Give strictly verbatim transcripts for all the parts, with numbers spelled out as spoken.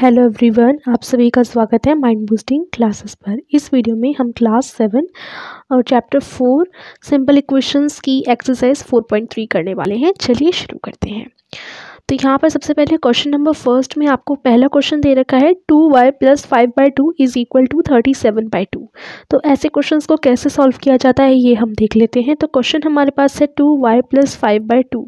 Hello everyone, आप सभी का स्वागत है माइंड बूस्टिंग क्लासेस पर। इस वीडियो में हम क्लास सेवन और चैप्टर फोर सिंपल इक्वेशंस की एक्सरसाइज फोर पॉइंट थ्री करने वाले हैं। चलिए शुरू करते हैं। तो यहाँ पर सबसे पहले क्वेश्चन नंबर फर्स्ट में आपको पहला क्वेश्चन दे रखा है two y plus five by two is equal to thirty seven by two. तो ऐसे क्वेश्चंस को कैसे सॉल्व किया जाता है ये हम देख लेते हैं। तो क्वेश्चन हमारे पास है two y plus five by two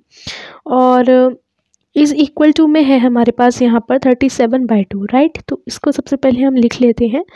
और इज़ इक्वल टू में है हमारे पास यहाँ पर thirty seven by two, right. तो इसको सबसे पहले हम लिख लेते हैं।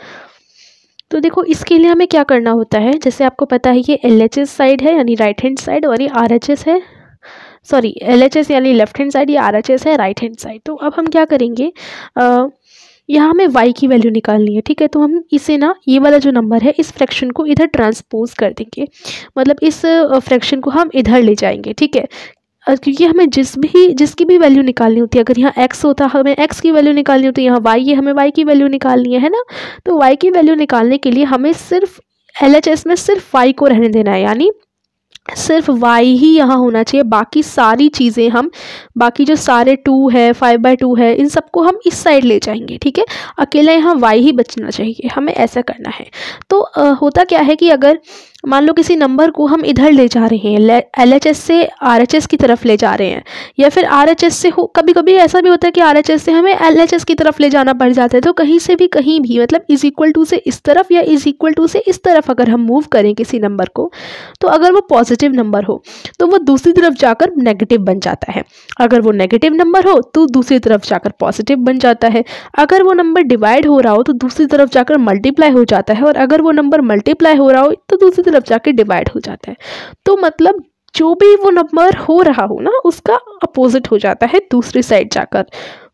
तो देखो इसके लिए हमें क्या करना होता है, जैसे आपको पता है ये एल एच एस साइड है यानी राइट हैंड साइड और ये आर एच एस है, सॉरी एल एच एस यानी लेफ्ट हैंड साइड, ये आर एच एस है राइट हैंड साइड। तो अब हम क्या करेंगे, आ, यहाँ हमें y की वैल्यू निकालनी है, ठीक है। तो हम इसे ना ये वाला जो नंबर है इस फ्रैक्शन को इधर ट्रांसपोज कर देंगे, मतलब इस फ्रैक्शन को हम इधर ले जाएंगे, ठीक है। क्योंकि हमें जिस भी जिसकी भी वैल्यू निकालनी होती है, अगर यहाँ x होता हमें x की वैल्यू निकालनी होती है, यहाँ y है हमें y की वैल्यू निकालनी है, है ना। तो y की वैल्यू निकालने के लिए हमें सिर्फ एल एच एस में सिर्फ y को रहने देना है, यानी सिर्फ y ही यहाँ होना चाहिए। बाकी सारी चीज़ें हम, बाकी जो सारे टू है फाइव बाई टू है, इन सबको हम इस साइड ले जाएंगे, ठीक है। अकेला यहाँ y ही बचना चाहिए, हमें ऐसा करना है। तो आ, होता क्या है कि अगर मान लो किसी नंबर को हम इधर ले जा रहे हैं, एल एच एस से आर एच एस की तरफ ले जा रहे हैं, या फिर आर एच एस से हो, कभी कभी ऐसा भी होता है कि आर एच एस से हमें एल एच एस की तरफ ले जाना पड़ जाता है। तो कहीं से भी कहीं भी, मतलब इज इक्वल टू से इस तरफ या इज इक्वल टू से इस तरफ अगर हम मूव करें किसी नंबर को, तो अगर वो पॉजिटिव नंबर हो तो वो दूसरी तरफ जाकर नेगेटिव बन जाता है। अगर वो नेगेटिव नंबर हो तो दूसरी तरफ जाकर पॉजिटिव बन जाता है। अगर वो नंबर डिवाइड हो रहा हो तो दूसरी तरफ जाकर मल्टीप्लाई हो जाता है, और अगर वो नंबर मल्टीप्लाई हो रहा हो तो दूसरी तरफ जाके डिवाइड हो जाता है। तो मतलब जो भी वो नंबर हो रहा हो ना, उसका अपोजिट हो जाता है दूसरी साइड जाकर,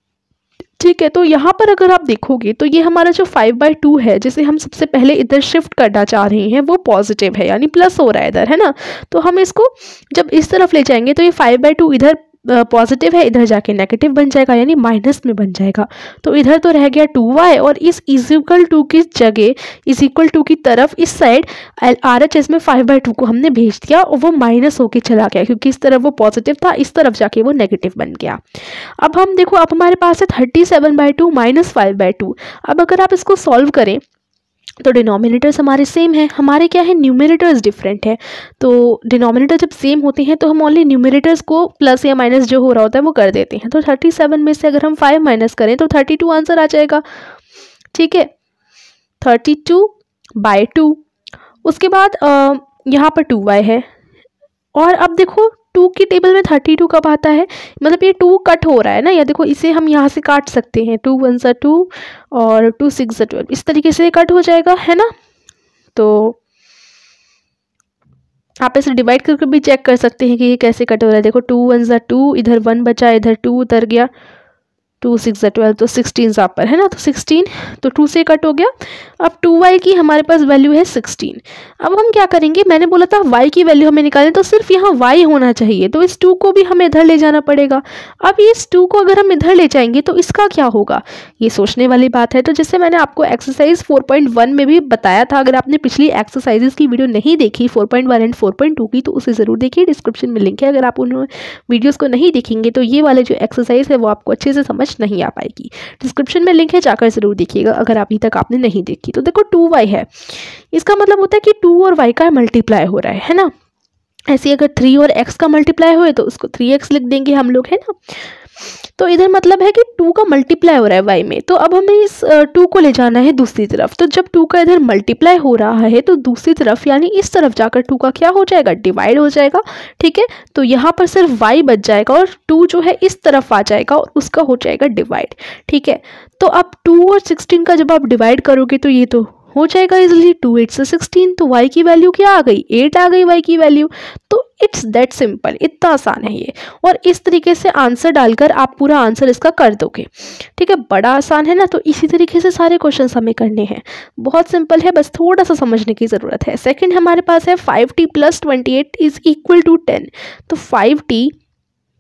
ठीक है। तो यहाँ पर अगर आप देखोगे तो ये हमारा जो फाइव बाई टू है, जिसे हम सबसे पहले इधर शिफ्ट करना चाह रहे हैं, वो पॉजिटिव है यानी प्लस हो रहा है इधर, है ना। तो हम इसको जब इस तरफ ले जाएंगे तो ये फाइव बाई टू इधर पॉजिटिव है, इधर जाके नेगेटिव बन जाएगा यानी माइनस में बन जाएगा। तो इधर तो रह गया टू वाई, और इस इज इक्वल टू की जगह इज इक्वल टू की तरफ इस साइड आर एच एस में फाइव बाई टू को हमने भेज दिया और वो माइनस होके चला गया, क्योंकि इस तरफ वो पॉजिटिव था, इस तरफ जाके वो नेगेटिव बन गया। अब हम देखो, अब हमारे पास है thirty seven by two minus five by two. अब अगर आप इसको सॉल्व करें तो डिनोमिनेटर्स हमारे सेम है, हमारे क्या है न्यूमरेटर्स डिफरेंट है। तो डिनोमिनेटर जब सेम होते हैं तो हम ओनली न्यूमरेटर्स को प्लस या माइनस जो हो रहा होता है वो कर देते हैं। तो थर्टी सेवन में से अगर हम फाइव माइनस करें तो थर्टी टू आंसर आ जाएगा, ठीक है। Thirty two by two. उसके बाद यहाँ पर टू वाई है, और अब देखो टू की टेबल में थर्टी टू कब आता है, मतलब ये टू कट हो रहा है ना, या देखो इसे हम यहाँ से काट सकते हैं, टू वन सा टू और टू सिक्स सा ट्वेल्व, इस तरीके से कट हो जाएगा, है ना। तो आप इसे डिवाइड करके भी चेक कर सकते हैं कि ये कैसे कट हो रहा है। देखो टू वन सा टू, इधर वन बचा, इधर टू उतर गया, टू सिक्स सा ट्वेल्व, तो सिक्सटीन यहाँ पर है ना, तो सिक्सटीन तो टू से कट हो गया। अब टू वाई की हमारे पास वैल्यू है सिक्सटीन। अब हम क्या करेंगे, मैंने बोला था y की वैल्यू हमें निकालें तो सिर्फ यहाँ y होना चाहिए, तो इस टू को भी हमें इधर ले जाना पड़ेगा। अब इस टू को अगर हम इधर ले जाएंगे तो इसका क्या होगा, ये सोचने वाली बात है। तो जैसे मैंने आपको एक्सरसाइज फोर पॉइंट वन में भी बताया था, अगर आपने पिछली एक्सरसाइजेस की वीडियो नहीं देखी four point one and four point two की, तो उसे ज़रूर देखिए, डिस्क्रिप्शन में लिंक है। अगर आप उन वीडियोज़ को नहीं देखेंगे तो ये वाले जो एक्सरसाइज है वो आपको अच्छे से समझ नहीं आ पाएगी। डिस्क्रिप्शन में लिंक है, जाकर जरूर देखिएगा अगर अभी तक आपने नहीं देखी। तो देखो टू वाई है, इसका मतलब होता है कि टू और y का मल्टीप्लाई हो रहा है, है ना। ऐसे अगर थ्री और x का मल्टीप्लाई होए तो उसको थ्री एक्स लिख देंगे हम लोग, है ना। तो इधर मतलब है कि टू का मल्टीप्लाई हो रहा है y में, तो अब हमें इस टू को ले जाना है दूसरी तरफ। तो जब टू का इधर मल्टीप्लाई हो रहा है तो दूसरी तरफ यानी इस तरफ जाकर टू का क्या हो जाएगा, डिवाइड हो जाएगा, ठीक है। तो यहाँ पर सिर्फ y बच जाएगा और टू जो है इस तरफ आ जाएगा और उसका हो जाएगा डिवाइड, ठीक है। तो अब टू और सिक्सटीन का जब आप डिवाइड करोगे तो ये तो हो जाएगा इजिली, टू एट से सिक्सटीन, तो y की वैल्यू क्या आ गई, एट आ गई y की वैल्यू। तो इट्स दैट सिंपल, इतना आसान है ये। और इस तरीके से आंसर डालकर आप पूरा आंसर इसका कर दोगे, ठीक है। बड़ा आसान है ना। तो इसी तरीके से सारे क्वेश्चन हमें करने हैं, बहुत सिंपल है, बस थोड़ा सा समझने की ज़रूरत है। सेकंड हमारे पास है five t plus twenty eight is equal to ten. तो five t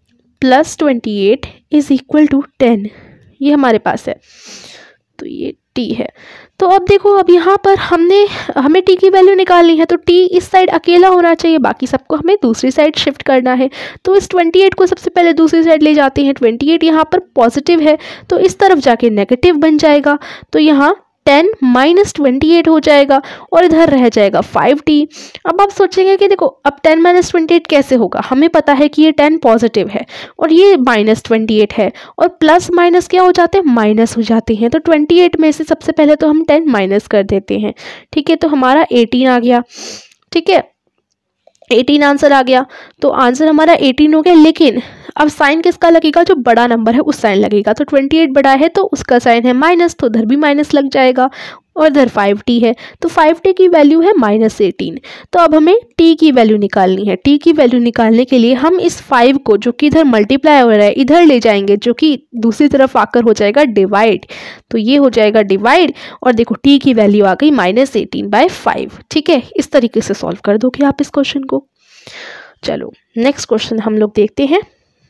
plus twenty eight is equal to ten, ये हमारे पास है। तो ये टी है। तो अब देखो, अब यहाँ पर हमने हमें टी की वैल्यू निकालनी है, तो टी इस साइड अकेला होना चाहिए, बाकी सबको हमें दूसरी साइड शिफ्ट करना है। तो इस अट्ठाईस को सबसे पहले दूसरी साइड ले जाते हैं। अट्ठाईस यहाँ पर पॉजिटिव है तो इस तरफ जाके नेगेटिव बन जाएगा, तो यहाँ टेन माइनस ट्वेंटी एट हो जाएगा और इधर रह जाएगा फाइव टी। अब आप सोचेंगे कि देखो अब टेन माइनस ट्वेंटी एट कैसे होगा, हमें पता है कि ये टेन पॉजिटिव है और ये माइनस ट्वेंटी एट है, और प्लस माइनस क्या हो जाते हैं, माइनस हो जाते हैं। तो ट्वेंटी एट में से सबसे पहले तो हम टेन माइनस कर देते हैं, ठीक है। तो हमारा एटीन आ गया, ठीक है, एटीन आंसर आ गया। तो आंसर हमारा एटीन हो गया, लेकिन अब साइन किसका लगेगा, जो बड़ा नंबर है उस साइन लगेगा। तो अट्ठाईस बड़ा है तो उसका साइन है माइनस, तो उधर भी माइनस लग जाएगा, और इधर फाइव टी है तो फाइव टी की वैल्यू है माइनस एटीन। तो अब हमें टी की वैल्यू निकालनी है। टी की वैल्यू निकालने के लिए हम इस फाइव को, जो कि इधर मल्टीप्लाई हो रहा है, इधर ले जाएंगे, जो कि दूसरी तरफ आकर हो जाएगा डिवाइड। तो ये हो जाएगा डिवाइड, और देखो टी की वैल्यू आ गई माइनस एटीन बाई फाइव, ठीक है। इस तरीके से सॉल्व कर दोगे आप इस क्वेश्चन को। चलो नेक्स्ट क्वेश्चन हम लोग देखते हैं।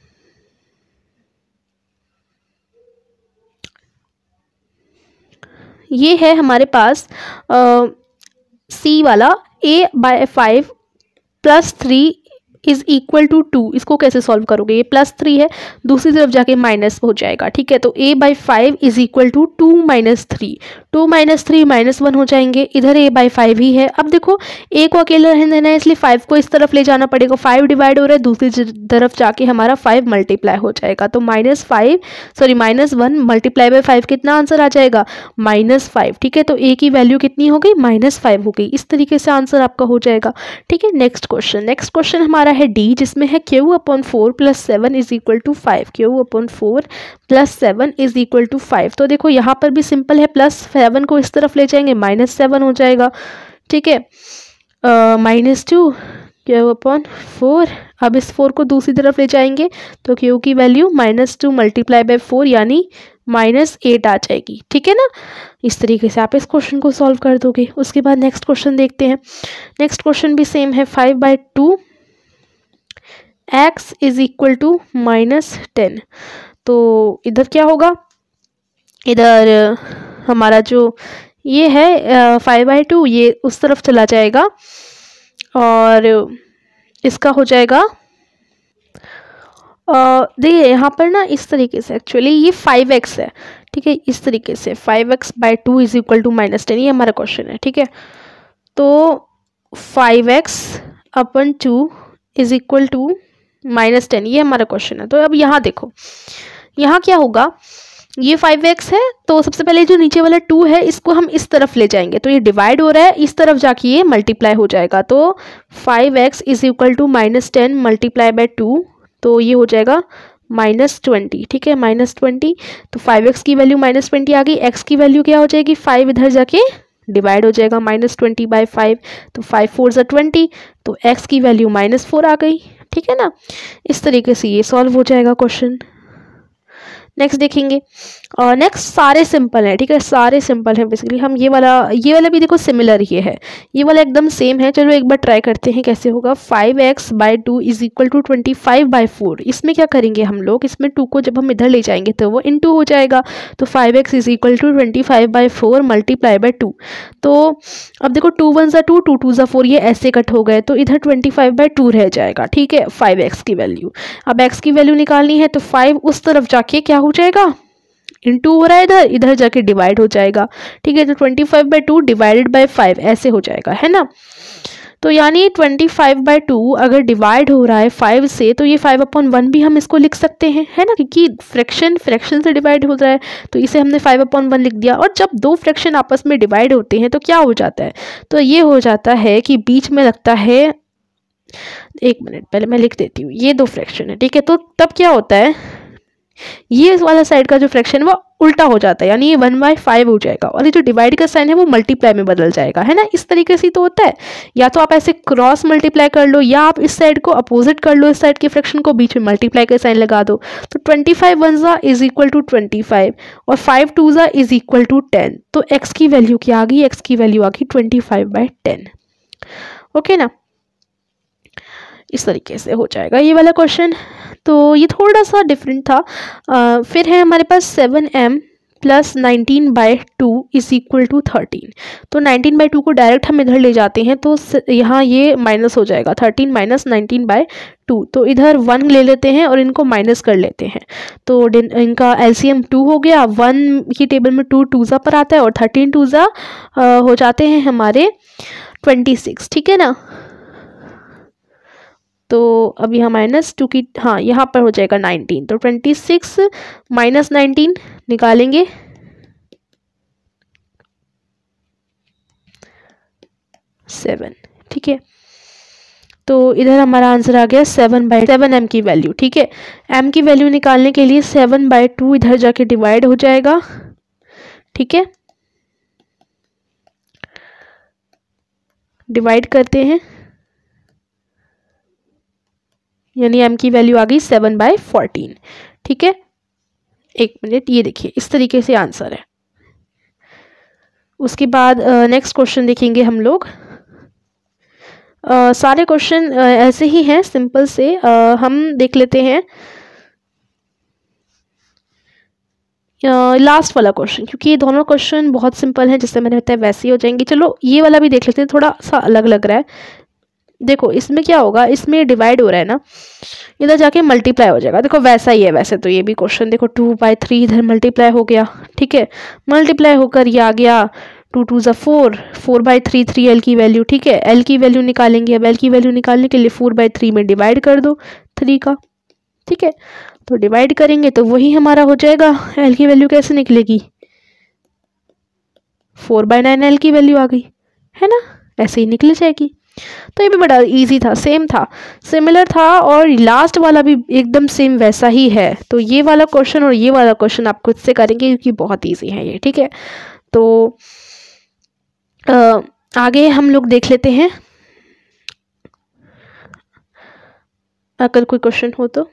ये है हमारे पास सी वाला, a by five plus three is equal to two. इसको कैसे सॉल्व करोगे, ये प्लस थ्री है, दूसरी तरफ जाके माइनस हो जाएगा, ठीक है। तो a by five is equal to two minus three, two minus three minus one हो जाएंगे, इधर ए बाई फाइव ही है। अब देखो ए को अकेला रहने देना है, इसलिए फाइव को इस तरफ ले जाना पड़ेगा, फाइव डिवाइड हो रहा है, दूसरी तरफ जाके हमारा फाइव मल्टीप्लाई हो जाएगा। तो minus five sorry minus one multiply by five कितना आंसर आ जाएगा, माइनस फाइव, ठीक है। तो ए की वैल्यू कितनी हो गई, माइनस फाइव हो गई। इस तरीके से आंसर आपका हो जाएगा, ठीक है। नेक्स्ट क्वेश्चन नेक्स्ट क्वेश्चन हमारा है डी, जिसमें है q upon four plus seven is equal to five. Q upon four plus seven is equal to five. तो देखो यहाँ पर भी सिंपल है, प्लस सेवन को इस तरफ ले जाएंगे, माइनस सेवन हो जाएगा, ठीक है। Minus two q upon four, अब इस फोर को दूसरी तरफ ले जाएंगे तो क्यू की value minus two multiply by four यानी माइनस एट आ जाएगी, ठीक है ना। इस तरीके से आप इस क्वेश्चन को सॉल्व कर दोगे। उसके बाद नेक्स्ट क्वेश्चन देखते हैं। नेक्स्ट क्वेश्चन भी सेम है, five by two x is equal to minus ten. तो इधर क्या होगा, इधर हमारा जो ये है फाइव बाई टू ये उस तरफ चला जाएगा और इसका हो जाएगा, देखिए यहाँ पर ना इस तरीके से, एक्चुअली ये फाइव एक्स है, ठीक है। इस तरीके से five x by two is equal to minus ten, ये हमारा क्वेश्चन है, ठीक है। तो five x upon two is equal to minus ten, ये हमारा क्वेश्चन है। तो अब यहाँ देखो, यहाँ क्या होगा, ये फाइव एक्स है तो सबसे पहले जो नीचे वाला टू है इसको हम इस तरफ ले जाएंगे, तो ये डिवाइड हो रहा है, इस तरफ जाके ये मल्टीप्लाई हो जाएगा। तो five x is equal to minus ten multiply by two, तो ये हो जाएगा माइनस ट्वेंटी, ठीक है, माइनस ट्वेंटी। तो फाइव एक्स की वैल्यू माइनस ट्वेंटी आ गई, एक्स की वैल्यू क्या हो जाएगी, फाइव इधर जाके डिवाइड हो जाएगा, माइनस ट्वेंटी बाई फाइव, तो फाइव फोर ज़ा ट्वेंटी, तो एक्स की वैल्यू माइनस फोर आ गई, ठीक है ना। इस तरीके से ये सॉल्व हो जाएगा क्वेश्चन। नेक्स्ट देखेंगे, और नेक्स्ट सारे सिंपल है, ठीक है, सारे सिंपल हैं बेसिकली। हम ये वाला ये वाला भी देखो सिमिलर ये है, ये वाला एकदम सेम है। चलो एक बार ट्राई करते हैं कैसे होगा। Five x by two is equal to twenty five by four. इसमें क्या करेंगे हम लोग, इसमें टू को जब हम इधर ले जाएंगे तो वो इन टू हो जाएगा। तो five x is equal to twenty five by four multiply by two. तो अब देखो टू वन ज़ा टू, टू टू ज़ा फोर, ये ऐसे कट हो गए, तो इधर ट्वेंटी फाइव बाई टू रह जाएगा, ठीक है, फाइव एक्स की वैल्यू। अब एक्स की वैल्यू निकालनी है तो फाइव उस तरफ जाके क्या हो जाएगा, इंटू हो रहा है इधर, इधर जाके डिवाइड हो जाएगा, ठीक है। तो twenty five by two divided by five ऐसे हो जाएगा, है ना। तो यानी ट्वेंटी फाइव बाई टू अगर डिवाइड हो रहा है फाइव से, तो ये फाइव अपॉन वन भी हम इसको लिख सकते हैं, है ना, क्योंकि फ्रैक्शन फ्रैक्शन से डिवाइड हो रहा है, तो इसे हमने फाइव अपॉन वन लिख दिया। और जब दो फ्रैक्शन आपस में डिवाइड होते हैं तो क्या हो जाता है, तो ये हो जाता है कि बीच में लगता है, एक मिनट पहले मैं लिख देती हूँ, ये दो फ्रैक्शन है, ठीक है। तो तब क्या होता है, ये वाला साइड का जो फ्रैक्शन है वो उल्टा हो जाता है, यानी ये वन बाई फाइव हो जाएगा, और ये जो डिवाइड का साइन है वो मल्टीप्लाई में बदल जाएगा, है ना। इस तरीके से तो होता है, या तो आप ऐसे क्रॉस मल्टीप्लाई कर लो, या आप इस साइड को अपोजिट कर लो, इस साइड के फ्रैक्शन को, बीच में मल्टीप्लाई का साइन लगा दो। तो ट्वेंटी फाइव वन ज़ा is equal to twenty five और फाइव टू ज़ा इज इक्वल टू टेन। तो एक्स की वैल्यू क्या आ गई, एक्स की वैल्यू आ गई twenty five by ten, okay ना। इस तरीके से हो जाएगा ये वाला क्वेश्चन। तो ये थोड़ा सा डिफरेंट था। आ, फिर है हमारे पास seven m plus nineteen by two is equal to thirteen. तो नाइनटीन बाई टू को डायरेक्ट हम इधर ले जाते हैं तो यहाँ ये माइनस हो जाएगा, thirteen minus nineteen by two. तो इधर वन ले लेते हैं और इनको माइनस कर लेते हैं, तो इनका एलसीएम टू हो गया। वन की टेबल में टू टूज़ा पर आता है और थर्टीन टूज़ा हो जाते हैं हमारे ट्वेंटी सिक्स, ठीक है ना। तो अब यहाँ माइनस टू की, हाँ यहाँ पर हो जाएगा नाइनटीन, तो ट्वेंटी सिक्स माइनस नाइनटीन निकालेंगे, सेवन, ठीक है। तो इधर हमारा आंसर आ गया सेवन बाई सेवन एम की वैल्यू, ठीक है। एम की वैल्यू निकालने के लिए सेवन बाई टू इधर जाके डिवाइड हो जाएगा, ठीक है। डिवाइड करते हैं, यानी एम की वैल्यू आ गई सेवन बाई फोर्टीन, ठीक है। एक मिनट, ये देखिए इस तरीके से आंसर है। उसके बाद नेक्स्ट क्वेश्चन देखेंगे हम लोग। uh, सारे क्वेश्चन uh, ऐसे ही हैं, सिंपल से। uh, हम देख लेते हैं लास्ट uh, वाला क्वेश्चन, क्योंकि ये दोनों क्वेश्चन बहुत सिंपल हैं, जिससे मैंने बताया वैसे ही हो जाएंगे। चलो ये वाला भी देख लेते हैं, थोड़ा सा अलग लग रहा है। देखो इसमें क्या होगा, इसमें डिवाइड हो रहा है ना, इधर जाके मल्टीप्लाई हो जाएगा। देखो वैसा ही है वैसे तो ये भी क्वेश्चन, देखो टू बाई थ्री इधर मल्टीप्लाई हो गया, ठीक है। मल्टीप्लाई होकर ये आ गया टू टू ज़ा four, four by three, three l की वैल्यू, ठीक है। एल की वैल्यू निकालेंगे, अब एल की वैल्यू निकालने के लिए फोर बाई थ्री में डिवाइड कर दो थ्री का, ठीक है। तो डिवाइड करेंगे तो वही हमारा हो जाएगा। एल की वैल्यू कैसे निकलेगी, फोर बाई नाइन एल की वैल्यू आ गई, है ना, ऐसे ही निकल जाएगी। तो ये भी बड़ा इजी था, सेम था, सिमिलर था, और लास्ट वाला भी एकदम सेम वैसा ही है। तो ये वाला क्वेश्चन और ये वाला क्वेश्चन आप खुद से करेंगे, क्योंकि बहुत इजी है ये, ठीक है। तो आ, आगे हम लोग देख लेते हैं, अगर कोई क्वेश्चन हो तो।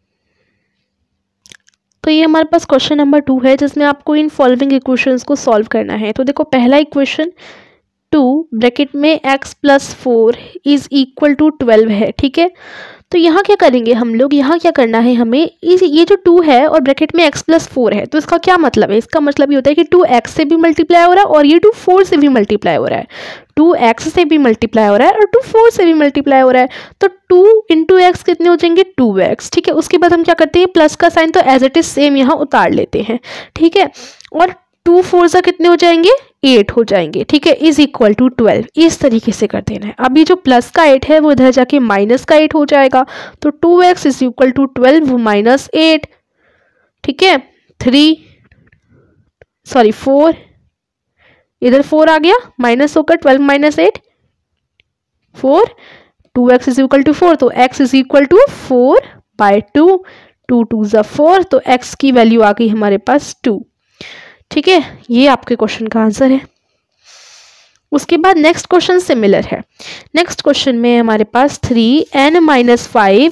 तो ये हमारे पास क्वेश्चन नंबर टू है, जिसमें आपको इन फॉलोइंग इक्वेशंस को सॉल्व करना है। तो देखो पहला इक्वेशन, टू ब्रैकेट में x plus four is equal to twelve है, ठीक है। तो यहाँ क्या करेंगे हम लोग, यहाँ क्या करना है हमें, इस ये जो टू है और ब्रैकेट में एक्स प्लस फोर है, तो इसका क्या मतलब है, इसका मतलब ये होता है कि टू एक्स से भी मल्टीप्लाई हो रहा है और ये टू फोर से भी मल्टीप्लाई हो रहा है, टू एक्स से भी मल्टीप्लाई हो रहा है और टू फोर से भी मल्टीप्लाई हो रहा है। तो टू इंटू एक्स कितने हो जाएंगे, टू एक्स, ठीक है। उसके बाद हम क्या करते हैं, प्लस का साइन तो एज इट इज सेम यहाँ उतार लेते हैं, ठीक है। और टू फोर से कितने हो जाएंगे, एट हो जाएंगे, ठीक है, इज इक्वल टू ट्वेल्व। इस तरीके से कर देना है। अभी जो प्लस का एट है वो इधर जाके माइनस का एट हो जाएगा, तो two x is equal to twelve minus eight, ठीक है। थ्री सॉरी फोर, इधर फोर आ गया, माइनस होकर twelve minus eight, four, two x is equal to four, तो x is equal to four by two, two two ज़ा four, तो x की वैल्यू आ गई हमारे पास टू, ठीक है। ये आपके क्वेश्चन का आंसर है। उसके बाद नेक्स्ट क्वेश्चन सिमिलर है। नेक्स्ट क्वेश्चन में हमारे पास थ्री एन माइनस फाइव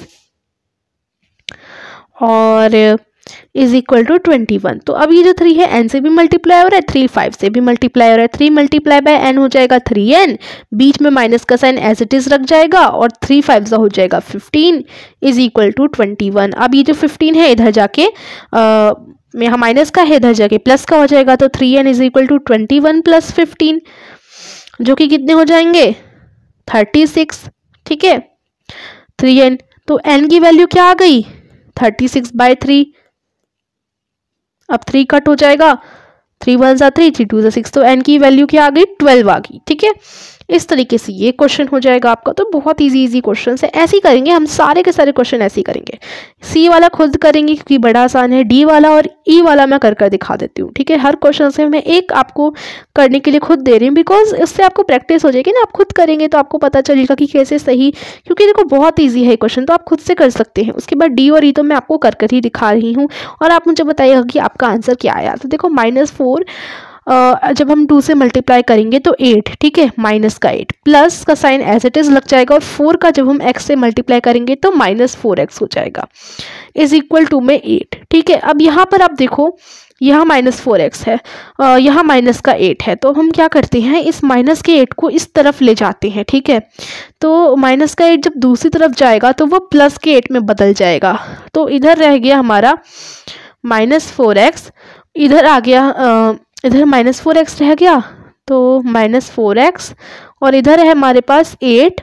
और is equal to twenty one. तो अब ये जो थ्री है एन से भी मल्टीप्लाई हो रहा है, थ्री फाइव से भी मल्टीप्लाई हो रहा है, थ्री मल्टीप्लाई बाय एन हो जाएगा थ्री एन, बीच में माइनस का साइन एज इट इज रख जाएगा और थ्री फाइव सा हो जाएगा fifteen is equal to twenty one. अब ये जो फिफ्टीन है इधर जाके आ, यहाँ माइनस का है, इधर जाके प्लस का हो जाएगा, तो three n is equal to twenty one plus fifteen, जो कि कितने हो जाएंगे, थर्टी सिक्स, ठीक है। थ्री एन, तो एन की वैल्यू क्या आ गई, थर्टी सिक्स बाई थ्री। अब थ्री कट हो जाएगा, थ्री वन सा थ्री, थ्री टू सा सिक्स, तो एन की वैल्यू क्या आ गई, ट्वेल्व आ गई, ठीक है। इस तरीके से ये क्वेश्चन हो जाएगा आपका। तो बहुत इजी इजी क्वेश्चन है, ऐसे ही करेंगे हम, सारे के सारे क्वेश्चन ऐसे ही करेंगे। सी वाला खुद करेंगे क्योंकि बड़ा आसान है, डी वाला और ई e वाला मैं कर कर दिखा देती हूँ, ठीक है। हर क्वेश्चन से मैं एक आपको करने के लिए खुद दे रही हूँ, बिकॉज इससे आपको प्रैक्टिस हो जाएगी ना, आप खुद करेंगे तो आपको पता चलेगा कि कैसे सही, क्योंकि देखो बहुत ईजी है क्वेश्चन, तो आप खुद से कर सकते हैं। उसके बाद डी और ई तो मैं आपको कर कर ही दिखा रही हूँ, और आप मुझे बताइएगा कि आपका आंसर क्या आया। तो देखो माइनस फोर Uh, जब हम टू से मल्टीप्लाई करेंगे तो एट, ठीक है, माइनस का एट, प्लस का साइन एज इट इज लग जाएगा, और फोर का जब हम एक्स से मल्टीप्लाई करेंगे तो माइनस फोर एक्स हो जाएगा, इज इक्वल टू में एट, ठीक है। अब यहाँ पर आप देखो, यहाँ माइनस फोर एक्स है, uh, यहाँ माइनस का एट है, तो हम क्या करते हैं, इस माइनस के एट को इस तरफ ले जाते हैं, ठीक है। तो माइनस का एट जब दूसरी तरफ जाएगा तो वो प्लस के एट में बदल जाएगा, तो इधर रह गया हमारा माइनस फोर एक्स इधर आ गया, आ, इधर माइनस फोर एक्स रह गया, तो माइनस फोर एक्स, और इधर है हमारे पास एट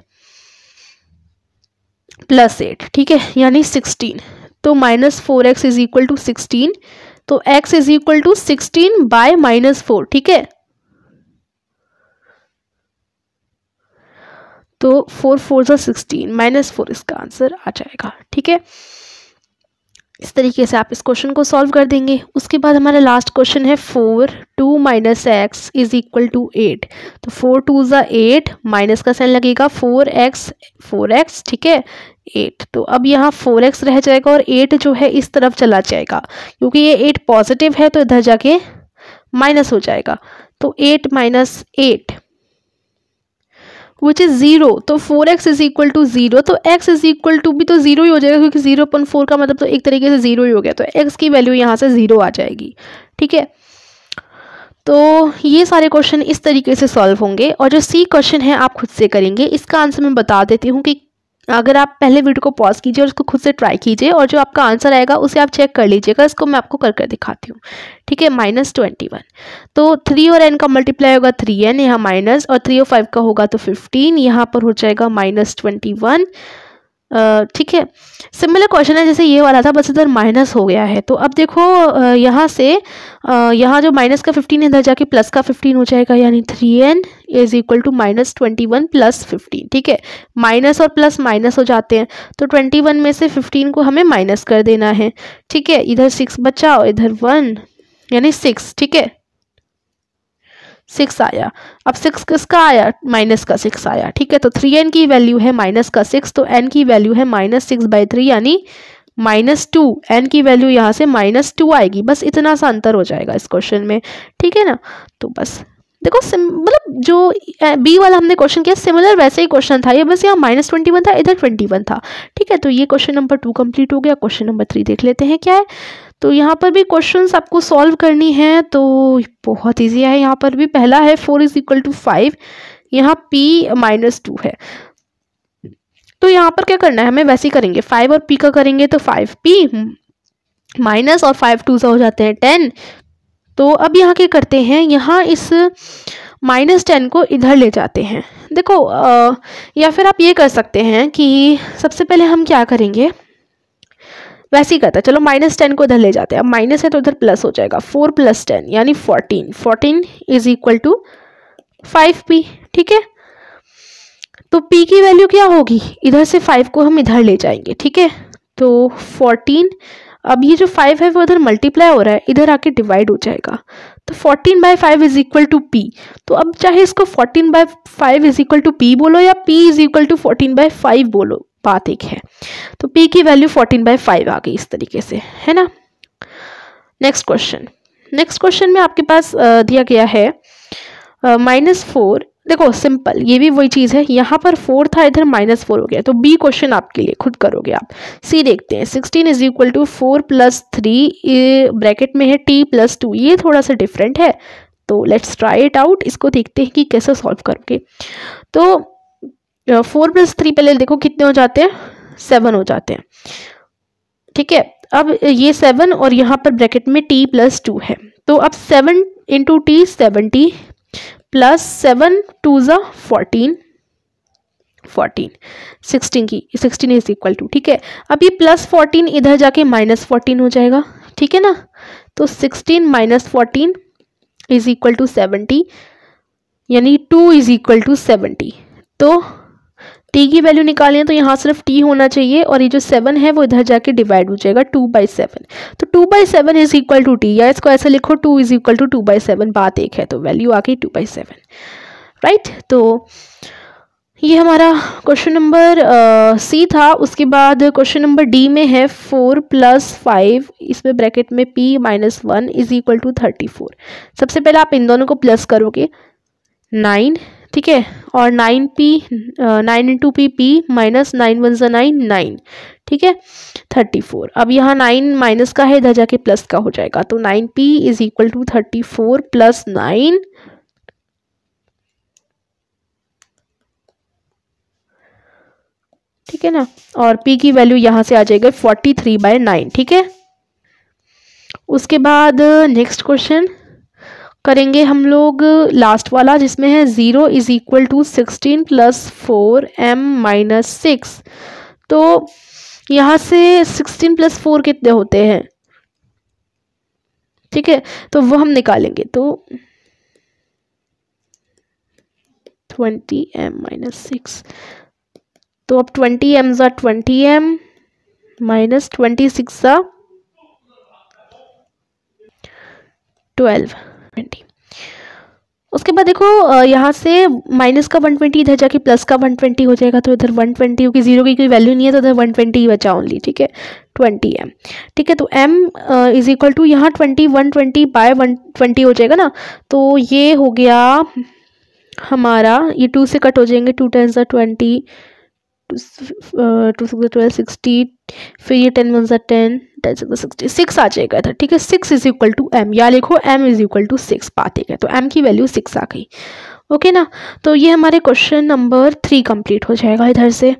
प्लस एट, ठीक है, यानी सिक्सटीन। तो minus four x is equal to sixteen, तो x is equal to sixteen by minus four, ठीक है। तो फोर फोर सा सिक्सटीन, माइनस फोर इसका आंसर आ जाएगा, ठीक है। इस तरीके से आप इस क्वेश्चन को सॉल्व कर देंगे। उसके बाद हमारा लास्ट क्वेश्चन है four two minus x is equal to eight. तो फोर टू ज़ा एट, माइनस का साइन लगेगा, फोर एक्स फोर एक्स, ठीक है, एट। तो अब यहाँ फोर एक्स रह जाएगा और एट जो है इस तरफ चला जाएगा, क्योंकि ये एट पॉजिटिव है तो इधर जाके माइनस हो जाएगा। तो eight minus eight which is zero, तो four x is equal to zero, तो x इज इक्वल टू भी तो जीरो ही हो जाएगा, क्योंकि जीरो अपन फोर का मतलब तो एक तरीके से जीरो ही हो गया, तो x की वैल्यू यहाँ से जीरो आ जाएगी, ठीक है। तो ये सारे क्वेश्चन इस तरीके से सॉल्व होंगे, और जो सी क्वेश्चन है आप खुद से करेंगे। इसका आंसर मैं बता देती हूँ कि अगर आप पहले वीडियो को पॉज कीजिए और उसको खुद से ट्राई कीजिए, और जो आपका आंसर आएगा उसे आप चेक कर लीजिएगा। इसको मैं आपको कर कर दिखाती हूँ, ठीक है। माइनस ट्वेंटी वन, तो थ्री और एन का मल्टीप्लाई होगा थ्री एन, यहाँ माइनस, और थ्री और फाइव का होगा तो फिफ्टीन, यहाँ पर हो जाएगा माइनस ट्वेंटी वन, ठीक है। सिमिलर क्वेश्चन है जैसे ये वाला था, बस इधर माइनस हो गया है। तो अब देखो uh, यहाँ से uh, यहाँ जो माइनस का फिफ्टीन है इधर जाके प्लस का फिफ्टीन हो जाएगा, यानी three n is equal to minus twenty one plus fifteen, ठीक है। माइनस और प्लस माइनस हो जाते हैं, तो ट्वेंटी वन में से फिफ्टीन को हमें माइनस कर देना है, ठीक है। इधर सिक्स बचा और इधर वन, यानी सिक्स, ठीक है, सिक्स आया। अब सिक्स किसका आया, माइनस का सिक्स आया, ठीक है। तो थ्री एन की वैल्यू है माइनस का सिक्स, तो एन की वैल्यू है माइनस सिक्स बाई थ्री, यानी माइनस टू। एन की वैल्यू यहाँ से माइनस टू आएगी, बस इतना सा अंतर हो जाएगा इस क्वेश्चन में, ठीक है ना। तो बस देखो, मतलब जो बी वाला हमने क्वेश्चन किया सिमिलर वैसे ही क्वेश्चन था, ये बस यहाँ माइनस ट्वेंटी वन था, इधर ट्वेंटी वन था, ठीक है। तो ये क्वेश्चन नंबर टू कंप्लीट हो गया। क्वेश्चन नंबर थ्री देख लेते हैं क्या है। तो यहाँ पर भी क्वेश्चंस आपको सॉल्व करनी है, तो बहुत इजी है। यहाँ पर भी पहला है four is equal to five, यहाँ p माइनस टू है। तो यहाँ पर क्या करना है, हमें वैसे ही करेंगे, फाइव और p का करेंगे तो फाइव पी माइनस, और फाइव टू सा हो जाते हैं टेन। तो अब यहाँ क्या करते हैं, यहाँ इस माइनस टेन को इधर ले जाते हैं। देखो आ, या फिर आप ये कर सकते हैं कि सबसे पहले हम क्या करेंगे, वैसे ही करता है, चलो माइनस टेन को इधर ले जाते हैं। अब माइनस है तो इधर प्लस हो जाएगा, फोर प्लस टेन यानी fourteen, fourteen is equal to five p, ठीक है। तो p की वैल्यू क्या होगी, इधर से फाइव को हम इधर ले जाएंगे, ठीक है। तो फोर्टीन, अब ये जो फाइव है वो इधर मल्टीप्लाई हो रहा है, इधर आके डिवाइड हो जाएगा, तो fourteen by five is equal to p. तो अब चाहे इसको fourteen by five is equal to p बोलो या p is equal to fourteen by five बोलो, बात एक है। तो p की वैल्यू फोर्टीन बाई फाइव आ गई इस तरीके से, है ना। नेक्स्ट क्वेश्चन, नेक्स्ट क्वेश्चन में आपके पास uh, दिया गया है माइनस फोर। देखो सिंपल, ये भी वही चीज़ है, यहाँ पर फोर था इधर माइनस फोर हो गया, तो बी क्वेश्चन आपके लिए खुद करोगे आप। सी देखते हैं, sixteen is equal to four plus three, bracket में है टी प्लस टू, ये थोड़ा सा डिफरेंट है, तो लेट्स ट्राई इट आउट। इसको देखते हैं कि कैसे सॉल्व करोगे। तो फोर प्लस थ्री पहले देखो कितने हो जाते हैं, सेवन हो जाते हैं, ठीक है। अब ये सेवन और यहाँ पर ब्रैकेट में टी प्लस टू है, तो अब seven into t seventy plus seven two ज़ा फोर्टीन, फोर्टीन, सिक्सटीन की सिक्सटीन इज इक्वल टू, ठीक है। अब ये प्लस फोर्टीन इधर जाके माइनस फोर्टीन हो जाएगा, ठीक है ना। तो sixteen minus fourteen is equal to seventy, यानी two is equal to seventy. तो t की वैल्यू निकालें तो यहाँ सिर्फ t होना चाहिए, और ये जो सेवन है वो इधर जाके डिवाइड हो जाएगा टू बाई सेवन। तो two by seven is equal to t, या इसको ऐसे लिखो two is equal to two by seven, बात एक है। तो वैल्यू आ गई टू बाई सेवन, राइट। तो ये हमारा क्वेश्चन नंबर सी था। उसके बाद क्वेश्चन नंबर डी में है फोर प्लस फाइव, इसमें ब्रैकेट में p minus one is equal to thirty four. सबसे पहले आप इन दोनों को प्लस करोगे, नाइन, ठीक है, और nine p nine into p p minus nine one ज़ा नाइन, नाइन, ठीक है, थर्टी फोर। अब यहाँ नाइन माइनस का है, इधर जाके प्लस का हो जाएगा, तो nine p is equal to thirty four plus nine, ठीक है ना। और p की वैल्यू यहाँ से आ जाएगा फोर्टी थ्री बाई नाइन, ठीक है। उसके बाद नेक्स्ट क्वेश्चन करेंगे हम लोग लास्ट वाला, जिसमें है zero is equal to sixteen plus four m minus six. तो यहाँ से सिक्सटीन प्लस फोर कितने होते हैं, ठीक है, तो वो हम निकालेंगे। तो ट्वेंटी एम माइनस सिक्स, तो अब ट्वेंटी एम ज़ा twenty m minus twenty six ज़ा ट्वेल्व ट्वेंटी। उसके बाद देखो यहाँ से माइनस का वन ट्वेंटी इधर जाके प्लस का वन ट्वेंटी हो जाएगा, तो इधर वन ट्वेंटी क्योंकि जीरो की कोई वैल्यू नहीं है तो इधर वन ट्वेंटी ही बचा ओनली, ठीक है, ट्वेंटी एम, ठीक है। तो m इज इक्वल टू यहाँ twenty one twenty by one twenty हो जाएगा ना, तो ये हो गया हमारा, ये टू से कट हो जाएंगे, टू टेन ज़ा twenty, two six twelve sixty, फिर ये टेन वन ज़ा ten, ten six sixty, six आ जाएगा इधर, ठीक है। Six is equal to m, या लिखो m is equal to six, बात है, तो m की वैल्यू सिक्स आ गई, ओके ना। तो ये हमारे क्वेश्चन नंबर थ्री कंप्लीट हो जाएगा इधर से।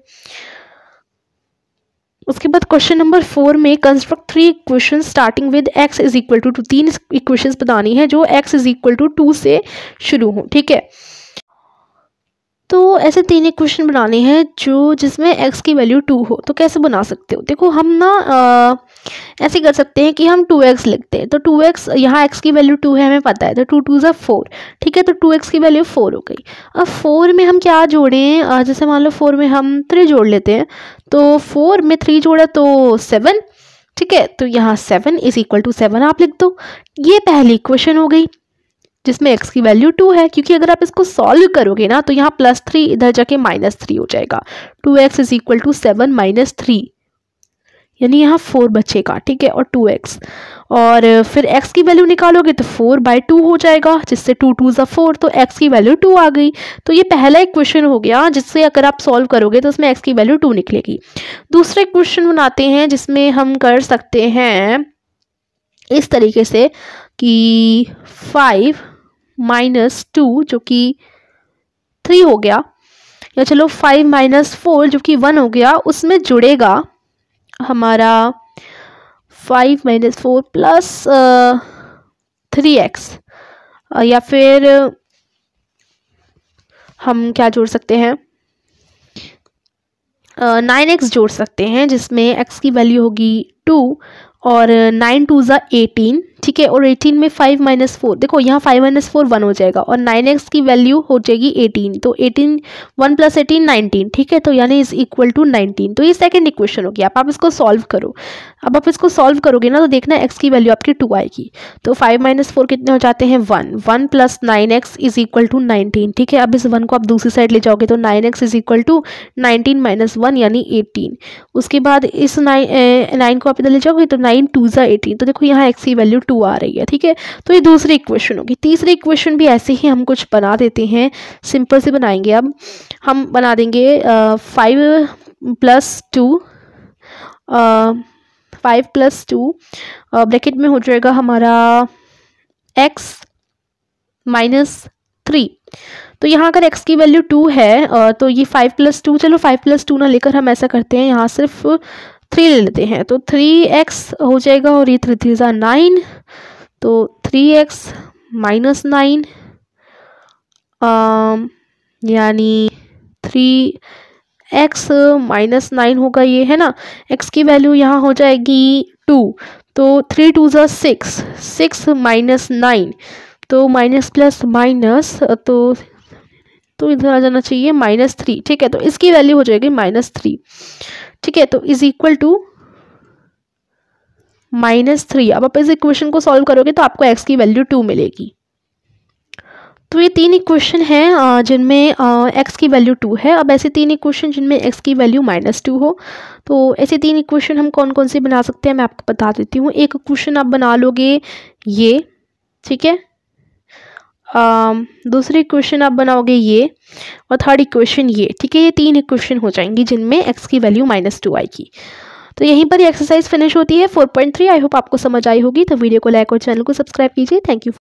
उसके बाद क्वेश्चन नंबर फोर में construct three equation starting with x is equal to two, तीन इक्वेशंस बतानी है जो x is equal to two से शुरू हो, ठीक है। तो ऐसे तीन इक्वेशन बनाने हैं जो जिसमें x की वैल्यू टू हो। तो कैसे बना सकते हो, देखो हम ना आ, ऐसे कर सकते हैं कि हम टू एक्स लिखते हैं, तो टू एक्स, यहाँ x की वैल्यू टू है हमें पता है, तो टू टू ज़ा फोर, ठीक है, तो टू एक्स की वैल्यू फोर हो गई। अब फोर में हम क्या जोड़ें, जैसे मान लो फोर में हम थ्री जोड़ लेते हैं, तो फोर में थ्री जोड़ा तो सेवन, ठीक है, तो यहाँ seven is equal to seven आप लिख दो। ये पहली इक्वेशन हो गई जिसमें x की वैल्यू टू है, क्योंकि अगर आप इसको सॉल्व करोगे ना तो यहाँ प्लस थ्री इधर जाके माइनस थ्री हो जाएगा, two x is equal to seven minus three, यानी यहाँ फोर बचेगा, ठीक है, और टू एक्स, और फिर x की वैल्यू निकालोगे तो फोर बाई टू हो जाएगा, जिससे टू टू ज़ा फोर, तो x की वैल्यू टू आ गई। तो ये पहला इक्वेशन हो गया जिससे अगर आप सॉल्व करोगे तो उसमें x की वैल्यू टू निकलेगी। दूसरा इक्वेशन बनाते हैं जिसमें हम कर सकते हैं इस तरीके से कि फाइव माइनस टू जो कि थ्री हो गया, या चलो फाइव माइनस फोर जो कि वन हो गया, उसमें जुड़ेगा हमारा five minus four plus three x, या फिर हम क्या जोड़ सकते हैं, नाइन एक्स जोड़ सकते हैं, जिसमें x की वैल्यू होगी टू और नाइन टू ज़ा एटीन, ठीक है, और एटीन में फाइव माइनस फोर, देखो यहाँ फाइव माइनस फोर वन हो जाएगा, और नाइन एक्स की वैल्यू हो जाएगी एटीन, तो eighteen one plus eighteen nineteen, ठीक है, तो यानी इज इक्वल टू नाइनटीन। तो ये सेकंड इक्वेशन होगी। आप आप इसको सॉल्व करो, अब आप इसको सॉल्व करोगे ना तो देखना एक्स की वैल्यू आपकी टू आएगी, तो फाइव माइनस फोर कितने हो जाते हैं, one, one plus nine x is equal to nineteen, ठीक है। अब इस वन को आप दूसरी साइड ले जाओगे तो nine x is equal to nineteen minus one यानी एटीन। उसके बाद इस नाइन नाइन को आप इधर ले जाओगे तो नाइन टू ज़ा एटीन, तो देखो यहाँ एक्स की वैल्यू टू आ रही है, ठीक है। तो ये दूसरी इक्वेशन होगी। तीसरी इक्वेशन भी ऐसे ही हम कुछ बना देते हैं, सिंपल से बनाएंगे। अब हम बना देंगे five plus two, five plus two bracket में हो जाएगा हमारा x माइनस थ्री। तो यहाँ अगर x की वैल्यू टू है तो ये फाइव प्लस टू, चलो फाइव प्लस टू ना लेकर हम ऐसा करते हैं, यहाँ सिर्फ थ्री ले लेते हैं, तो थ्री एक्स हो जाएगा, और ये थ्री थ्री ज़ा नाइन, तो थ्री एक्स माइनस नाइन यानी थ्री एक्स माइनस नाइन होगा ये, है ना। x की वैल्यू यहाँ हो जाएगी टू, तो थ्री टू ज़ा सिक्स, सिक्स माइनस नाइन, तो माइनस प्लस माइनस, तो तो इधर आ जाना चाहिए माइनस थ्री, ठीक है, तो इसकी वैल्यू हो जाएगी माइनस थ्री, ठीक है, तो is equal to minus three. अब आप इस इक्वेशन को सॉल्व करोगे तो आपको x की वैल्यू टू मिलेगी। तो ये तीन इक्वेशन हैं जिनमें x की वैल्यू टू है। अब ऐसे तीन इक्वेशन जिनमें x की वैल्यू माइनस टू हो, तो ऐसे तीन इक्वेशन हम कौन कौन से बना सकते हैं मैं आपको बता देती हूँ। एक इक्वेशन आप बना लोगे ये, ठीक है, दूसरी इक्वेशन आप बनाओगे ये, और थर्ड इक्वेशन ये, ठीक है। ये तीन इक्वेशन हो जाएंगी जिनमें x की वैल्यू माइनस टू आएगी। तो यहीं पर ये एक्सरसाइज फिनिश होती है four point three. I hope आपको समझ आई होगी। तो वीडियो को लाइक और चैनल को सब्सक्राइब कीजिए। Thank you.